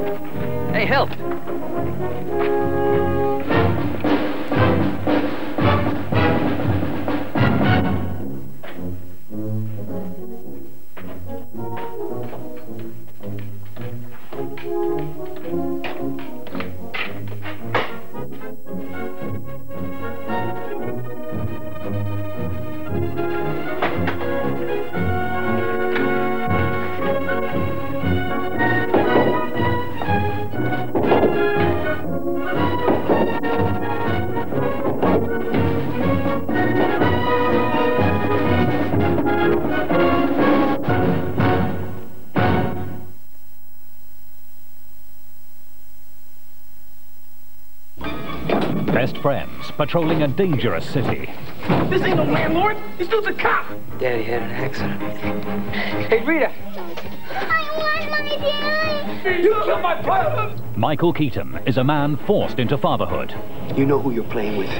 Hey, help! Best friends patrolling a dangerous city. This ain't no landlord. This dude's a cop. Daddy had an accident. Hey, Rita! I want my daddy! You killed my brother! Michael Keaton is a man forced into fatherhood. You know who you're playing with.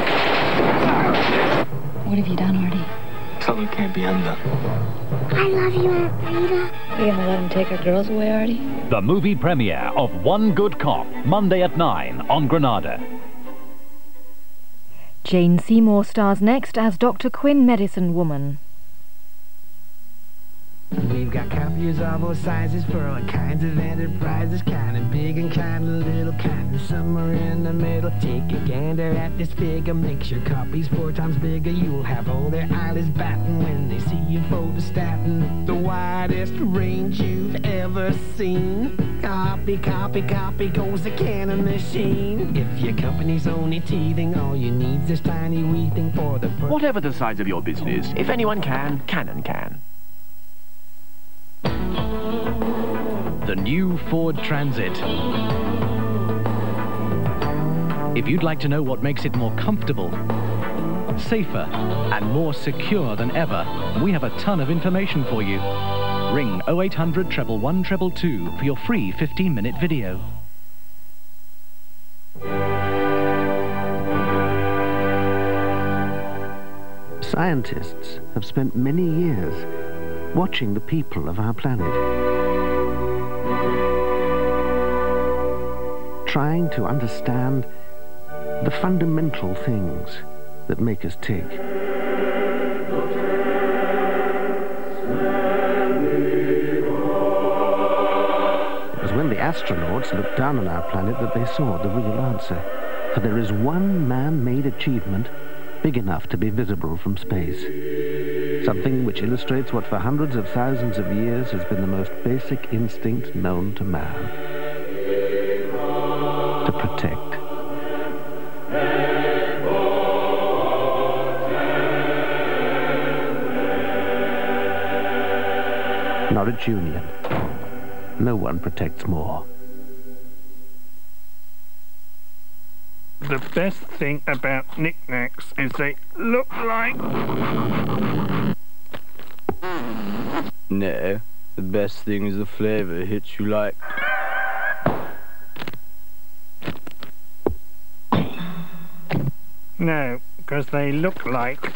What have you done, Artie? Something can't be undone. I love you, Aunt Rita. Are you gonna let him take our girls away, Artie? The movie premiere of One Good Cop, Monday at 9 on Granada. Jane Seymour stars next as Dr. Quinn Medicine Woman. We've got copiers of all sizes for all kinds of enterprises, kind of big and kind of little, kind of somewhere in the middle. Take a gander at this figure, make sure copy's 4 times bigger. You'll have all their eyelids batting when they see you photostating. The widest range you've ever seen. Copy, copy, copy goes the Canon machine. If your company's only teething, all you need's this tiny wee thing for the... Whatever the size of your business, if anyone can, Canon can. The new Ford Transit. If you'd like to know what makes it more comfortable, safer, and more secure than ever, we have a ton of information for you. Ring 0800 111 222 for your free 15-minute video. Scientists have spent many years watching the people of our planet, trying to understand the fundamental things that make us tick. It was when the astronauts looked down on our planet that they saw the real answer. For there is one man-made achievement big enough to be visible from space. Something which illustrates what for hundreds of thousands of years has been the most basic instinct known to man. To protect. Norwich Union. No one protects more. The best thing about knickknacks is they look like... No, the best thing is the flavor hits you like... No, because they look like...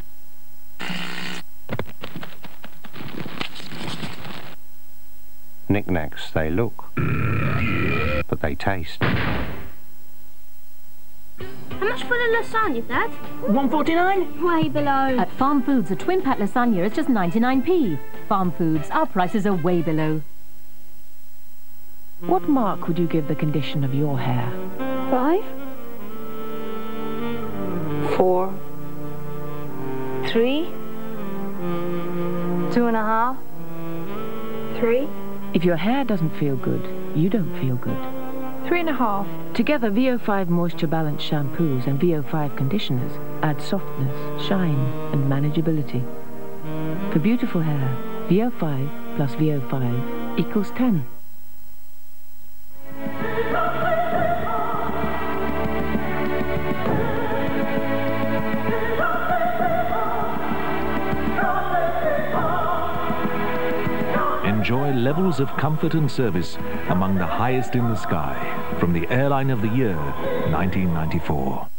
Knickknacks, they look, but they taste. How much for the lasagna, Dad? $1.49? Way below. At Farm Foods, a twin pack lasagna is just 99p. Farm Foods, our prices are way below. What mark would you give the condition of your hair? 5, 4, 3, 2.5, 3. If your hair doesn't feel good, you don't feel good. 3.5. Together, VO5 Moisture Balance shampoos and VO5 conditioners add softness, shine, and manageability. For beautiful hair, VO5 plus VO5 equals 10. Enjoy levels of comfort and service among the highest in the sky from the Airline of the Year, 1994.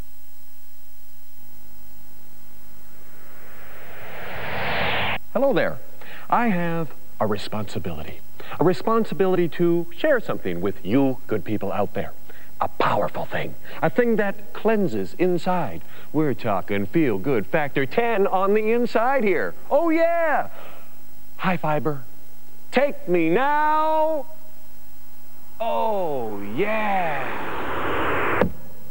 Hello there. I have a responsibility. a responsibility to share something with you good people out there. A powerful thing, a thing that cleanses inside. We're talking feel good factor 10 on the inside here. Oh yeah! High fiber. Take me now. Oh yeah!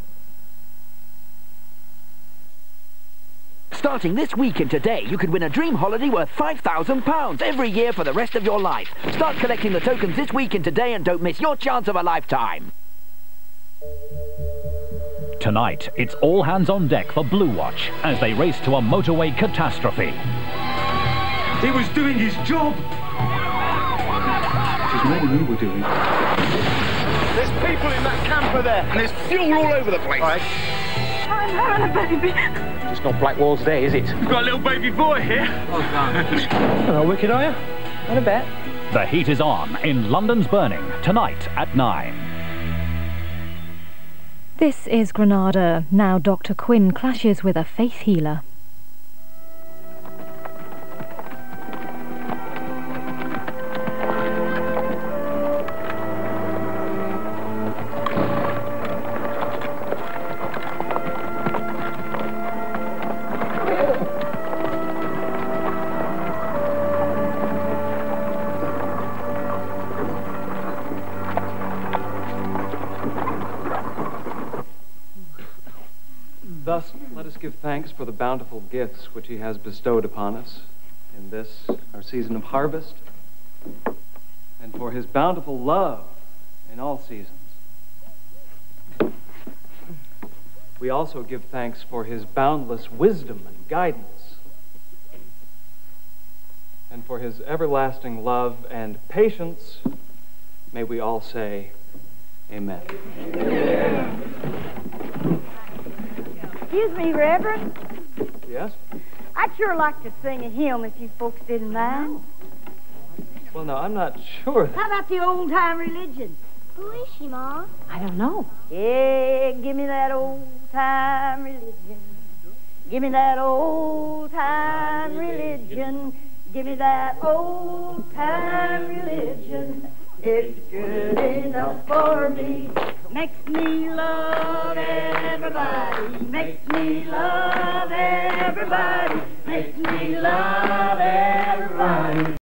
Starting this week and today, you could win a dream holiday worth £5,000 every year for the rest of your life. Start collecting the tokens this week and today and don't miss your chance of a lifetime. Tonight, it's all hands on deck for Blue Watch as they race to a motorway catastrophe. He was doing his job. Which is more than you were doing. There's people in that camper there, and there's fuel all over the place. All right. I'm having a baby. It's not Blackwell's Day, is it? We've got a little baby boy here. Oh, God. How wicked are you? Not a bet. The heat is on in London's Burning, tonight at 9. This is Granada. Now Dr. Quinn clashes with a faith healer. Thus, let us give thanks for the bountiful gifts which he has bestowed upon us in this, our season of harvest, and for his bountiful love in all seasons. We also give thanks for his boundless wisdom and guidance, and for his everlasting love and patience. May we all say, Amen. Amen. Excuse me, Reverend. Yes? I'd sure like to sing a hymn if you folks didn't mind. Well, now, I'm not sure. How about the old-time religion? Who is she, Ma? I don't know. Yeah, give me that old-time religion. Give me that old-time religion. Give me that old-time religion. It's good enough for me. Makes me love everybody. Makes me love everybody. Makes me love everybody.